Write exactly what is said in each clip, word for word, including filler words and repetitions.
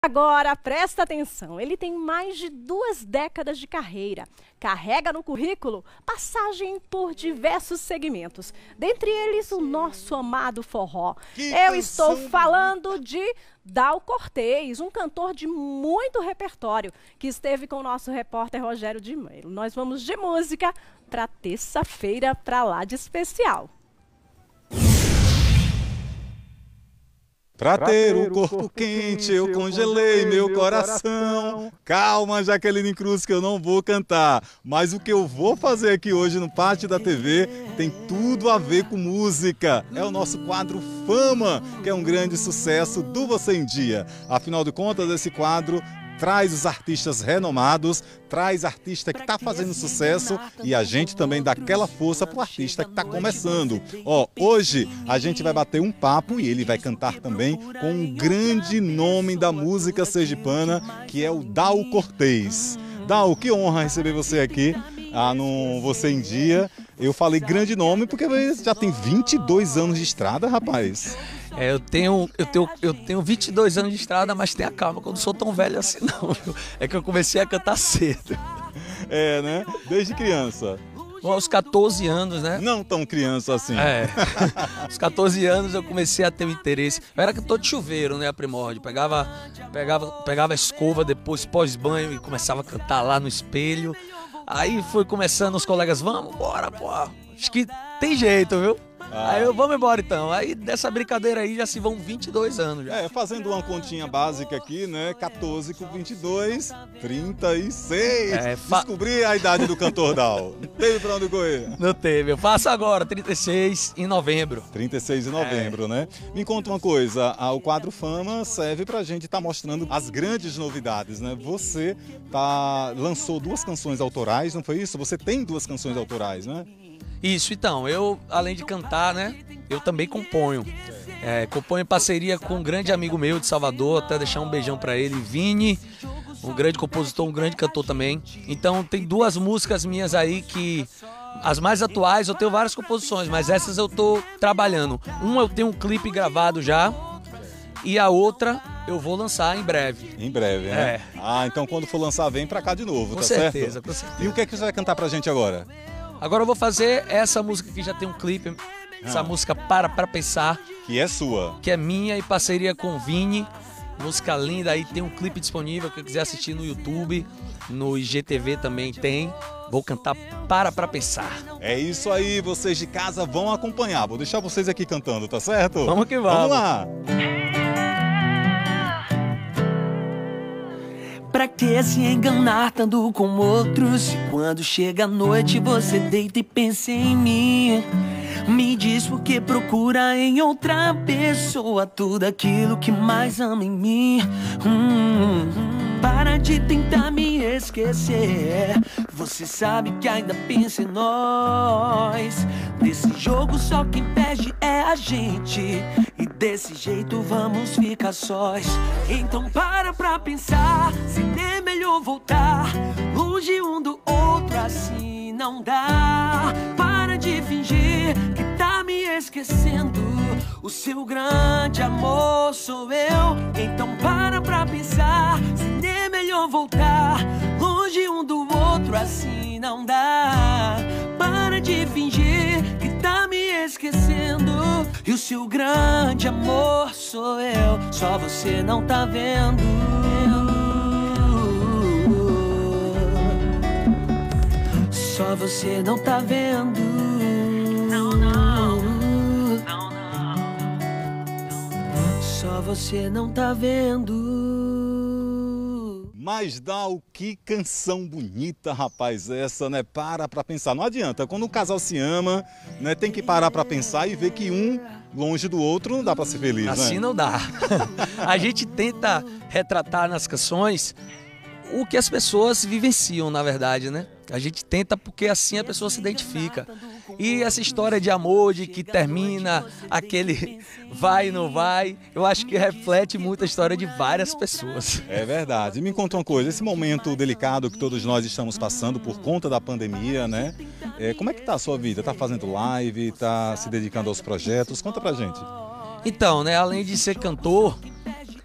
Agora, presta atenção, ele tem mais de duas décadas de carreira, carrega no currículo passagem por diversos segmentos, dentre eles o nosso amado forró. Que Eu estou canção falando de Dal Cortez, um cantor de muito repertório, que esteve com o nosso repórter Rogério de Mello. Nós vamos de música para terça-feira, para lá de especial. Pra ter o corpo quente, eu congelei meu coração. Calma, Jaqueline Cruz, que eu não vou cantar. Mas o que eu vou fazer aqui hoje no Pátio da T V tem tudo a ver com música. É o nosso quadro Fama, que é um grande sucesso do Você em Dia. Afinal de contas, esse quadro traz os artistas renomados, traz artista que está fazendo sucesso e a gente também dá aquela força para o artista que está começando. Ó, hoje a gente vai bater um papo e ele vai cantar também com um grande nome da música sergipana, que é o Dal Cortez. Dal, que honra receber você aqui ah, no Você em Dia. Eu falei grande nome porque você já tem vinte e dois anos de estrada, rapaz. É, eu tenho, eu, tenho, eu tenho vinte e dois anos de estrada, mas tenha calma, que eu não sou tão velho assim não, viu? É que eu comecei a cantar cedo. É, né? Desde criança. Bom, aos quatorze anos, né? Não tão criança assim. É, aos quatorze anos eu comecei a ter um interesse. Eu era cantor de chuveiro, né, a primórdio. Pegava, pegava, pegava a escova depois, pós-banho, e começava a cantar lá no espelho. Aí foi começando os colegas, vamos, bora, pô. Acho que tem jeito, viu? Ah. Aí eu, vamos embora então. Aí dessa brincadeira aí já se vão vinte e dois anos. Já. É, fazendo uma continha básica aqui, né? quatorze com vinte e dois, trinta e seis. É, fa... Descobri a idade do cantor Dal. Não teve pra onde correr. Não teve. Eu faço agora, trinta e seis em novembro. trinta e seis de novembro, é. Né? Me conta uma coisa, o quadro Fama serve pra gente estar tá mostrando as grandes novidades, né? Você tá, lançou duas canções autorais, não foi isso? Você tem duas canções autorais, né? Isso, então, eu, além de cantar, né, eu também componho. É, componho em parceria com um grande amigo meu de Salvador, até deixar um beijão pra ele, Vini, um grande compositor, um grande cantor também. Então tem duas músicas minhas aí que, as mais atuais, eu tenho várias composições, mas essas eu tô trabalhando. Uma eu tenho um clipe gravado já, e a outra eu vou lançar em breve. Em breve, né? É. Ah, então quando for lançar, vem pra cá de novo, com tá certeza, certo? Com certeza. E o que é que você vai cantar pra gente agora? Agora eu vou fazer essa música que já tem um clipe, essa ah. música Para Pra Pensar. Que é sua. Que é minha, em parceria com o Vini. Música linda, aí tem um clipe disponível, quem quiser assistir no YouTube, no I G T V também tem. Vou cantar Para Pra Pensar. É isso aí, vocês de casa vão acompanhar. Vou deixar vocês aqui cantando, tá certo? Vamos que vamos. Vamos lá. Pra que se enganar tanto com outros? Se quando chega a noite você deita e pensa em mim. Me diz por que procura em outra pessoa tudo aquilo que mais ama em mim. hum, Para de tentar me esquecer. Você sabe que ainda pensa em nós. Desse jogo só quem perde é a gente, e desse jeito vamos ficar sós. Então para pra pensar, se é melhor voltar longe um do outro, assim não dá. Para de fingir que tá me esquecendo, o seu grande amor sou eu. Então para pra pensar, se é melhor voltar longe um do outro, assim não dá. Para de fingir que tá me esquecendo, e o seu grande amor sou eu. Só você não tá vendo. Só você não tá vendo. Não, não, não, não. Só você não tá vendo. Mas Dal, que canção bonita, rapaz, essa, né? Para pra pensar. Não adianta, quando um casal se ama, né, tem que parar pra pensar e ver que um longe do outro não dá pra ser feliz, assim, né? Não dá. A gente tenta retratar nas canções o que as pessoas vivenciam, na verdade, né? A gente tenta porque assim a pessoa se identifica. E essa história de amor, de que termina, aquele vai e não vai, eu acho que reflete muito a história de várias pessoas. É verdade. Me conta uma coisa, esse momento delicado que todos nós estamos passando por conta da pandemia, né? É, como é que tá a sua vida? Tá fazendo live, tá se dedicando aos projetos? Conta pra gente. Então, né, além de ser cantor,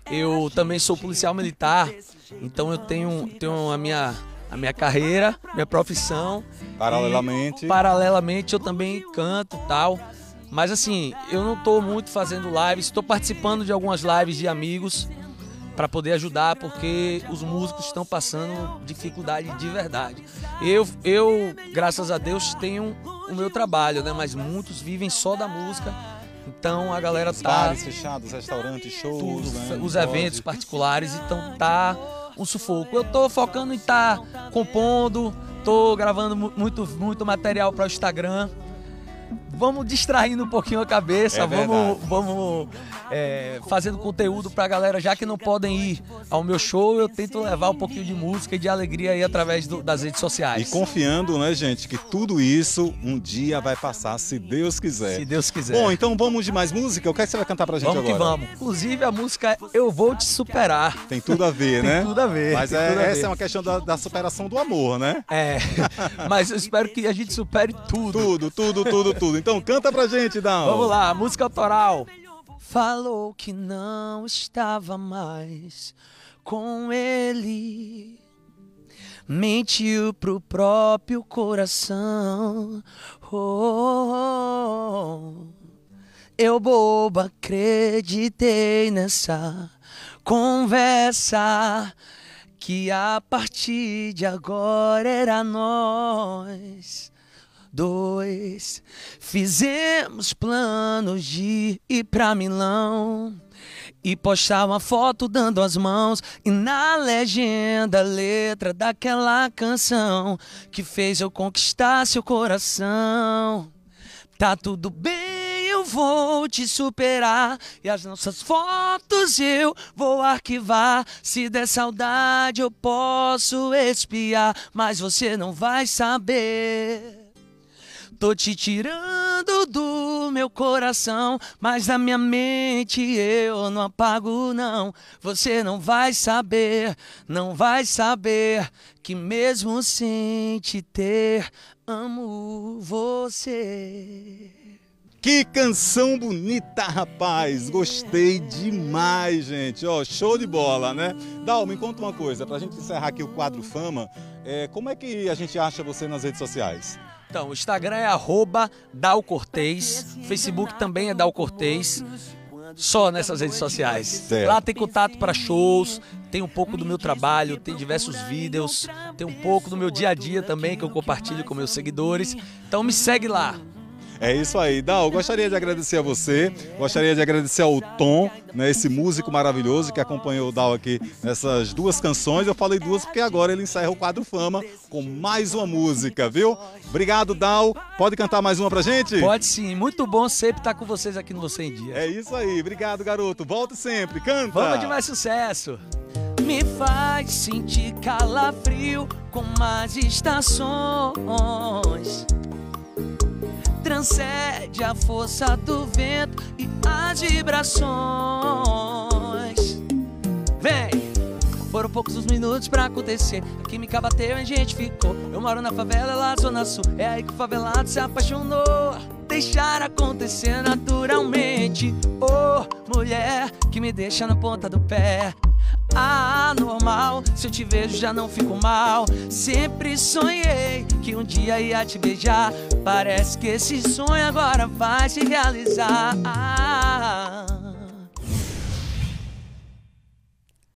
Eu também sou policial militar, então eu tenho, tenho a, minha, a minha carreira, minha profissão. Paralelamente. E, paralelamente eu também canto e tal. Mas assim, eu não estou muito fazendo lives, estou participando de algumas lives de amigos para poder ajudar, porque os músicos estão passando dificuldade de verdade. Eu, eu graças a Deus, tenho o meu trabalho, né? Mas muitos vivem só da música. Então a galera Os tá... bares fechados, restaurantes, shows, tudo, né? os Pode. eventos particulares, então tá um sufoco. Eu tô focando em estar tá compondo, tô gravando muito, muito material para o Instagram. Vamos distraindo um pouquinho a cabeça, É vamos, vamos é, fazendo conteúdo pra galera, já que não podem ir ao meu show, eu tento levar um pouquinho de música e de alegria aí através do, das redes sociais. E confiando, né, gente, que tudo isso um dia vai passar, se Deus quiser. Se Deus quiser. Bom, então vamos de mais música? O que é que você vai cantar pra gente vamos agora? Vamos que vamos. Inclusive a música Eu Vou Te Superar. Tem tudo a ver, Tem né? tudo a ver. Mas tem é, tudo a essa ver. é uma questão da, da superação do amor, né? É, mas eu espero que a gente supere tudo. Tudo, tudo, tudo, tudo. Então canta pra gente, Dão. Vamos lá, música autoral. Falou que não estava mais com ele, mentiu pro próprio coração. Oh, oh, oh. Eu boba acreditei nessa conversa, que a partir de agora era nós dois. Fizemos planos de ir pra Milão e postar uma foto dando as mãos, e na legenda a letra daquela canção que fez eu conquistar seu coração. Tá tudo bem, eu vou te superar, e as nossas fotos eu vou arquivar. Se der saudade eu posso espiar, mas você não vai saber. Tô te tirando do meu coração, mas da minha mente eu não apago não. Você não vai saber, não vai saber, que mesmo sem te ter, amo você. Que canção bonita, rapaz! Gostei demais, gente. Ó, show de bola, né? Dal, me conta uma coisa, pra gente encerrar aqui o quadro Fama, é, como é que a gente acha você nas redes sociais? Então, o Instagram é arroba Dal Cortez, Facebook também é Dal Cortez, só nessas redes sociais. Certo. Lá tem contato para shows, tem um pouco do meu trabalho, tem diversos vídeos, tem um pouco do meu dia a dia também que eu compartilho com meus seguidores. Então me segue lá. É isso aí, Dal, gostaria de agradecer a você, gostaria de agradecer ao Tom, né, esse músico maravilhoso que acompanhou o Dal aqui nessas duas canções. Eu falei duas porque agora ele encerra o quadro Fama com mais uma música, viu? Obrigado, Dal. Pode cantar mais uma pra gente? Pode sim, muito bom sempre estar com vocês aqui no Você em Dia. É isso aí, obrigado, garoto. Volte sempre, canta! Vamos de mais sucesso! Me faz sentir calafrio com mais estações, transcende a força do vento e as vibrações. Vem! Foram poucos os minutos pra acontecer, a química bateu e a gente ficou. Eu moro na favela, lá zona sul, é aí que o favelado se apaixonou. Deixar acontecer naturalmente, oh, mulher que me deixa na ponta do pé. Ah, normal, se eu te vejo já não fico mal. Sempre sonhei que um dia ia te beijar, parece que esse sonho agora vai se realizar. Ah,